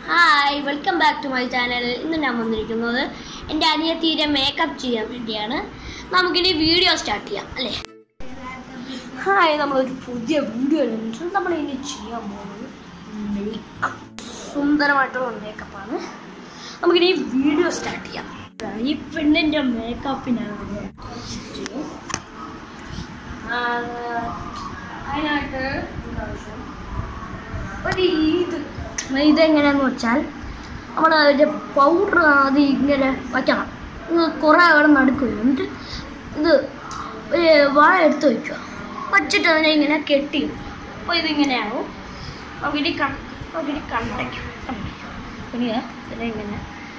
Hi, welcome back to my channel. ഇന്ന് ഞാൻ വന്നിരിക്കുന്നത് എൻ്റെ അനിയത്തിയുടെ മേക്കപ്പ് ചെയ്യാൻ വേണ്ടിയാണ്. നമുക്കിനി വീഡിയോ സ്റ്റാർട്ട് ചെയ്യാം അല്ലേ? ഹായ്, നമ്മളൊരു പുതിയ വീഡിയോ നമ്മൾ ഇനി ചെയ്യാൻ പോകുന്നത് മേക്കപ്പ്, സുന്ദരമായിട്ടുള്ള മേക്കപ്പാണ്. നമുക്കിനി വീഡിയോ സ്റ്റാർട്ട് ചെയ്യാം. ഈ പെണ്ണിൻ്റെ മേക്കപ്പിനാണ് നമ്മൾ അതിനായിട്ട് ഒരു ഇതെങ്ങനെയാണെന്ന് വെച്ചാൽ നമ്മൾ അതിൻ്റെ പൗഡർ അത് ഇങ്ങനെ വയ്ക്കണം. കുറേ അവിടെ നടുക്കുക, എന്നിട്ട് ഇത് ഒരു വാഴ എടുത്ത് വയ്ക്കുക. വച്ചിട്ട് അതിനെ ഇങ്ങനെ കെട്ടി. അപ്പോൾ ഇതിങ്ങനെയാവും. നമുക്കിനി കണ്ടയ്ക്കും പിന്നെ ഇതിങ്ങനെ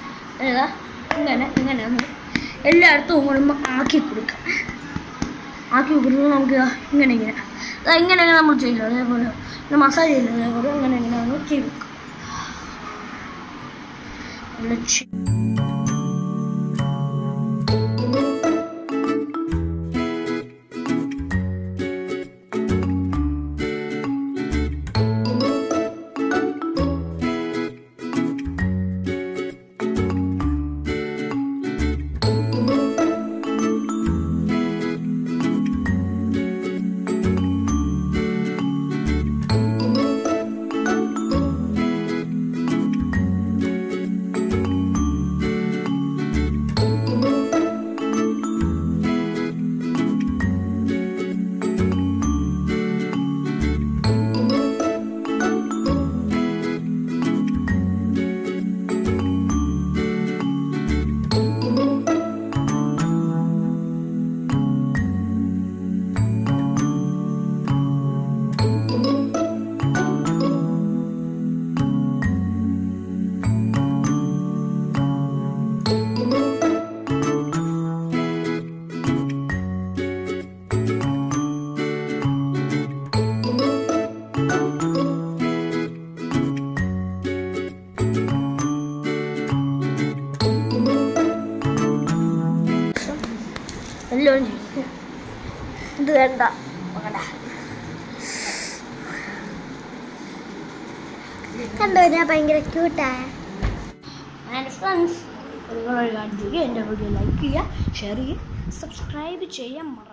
ഇങ്ങനെ എല്ലായിടത്തും ഇങ്ങനെ ആക്കി കൊടുക്കാം. ആക്കി കൊടുക്കുമ്പോൾ നമുക്ക് ഇങ്ങനെ നമ്മൾ ചെയ്യില്ല, അതേപോലെ മസാജ് ചെയ്യുന്നത് അതേപോലെ ഇങ്ങനെ ചെയ്ത് കൊടുക്കാം. ഇത് വേണ്ട കണ്ടോ, ഞാൻ ഭയങ്കര ക്യൂട്ടായ. ഫ്രണ്ട്സ്, നിങ്ങൾ എൻ്റെ വീഡിയോ ലൈക്ക് ചെയ്യുക, ഷെയർ ചെയ്യുക, സബ്സ്ക്രൈബ് ചെയ്യാൻ മറക്കരുത്.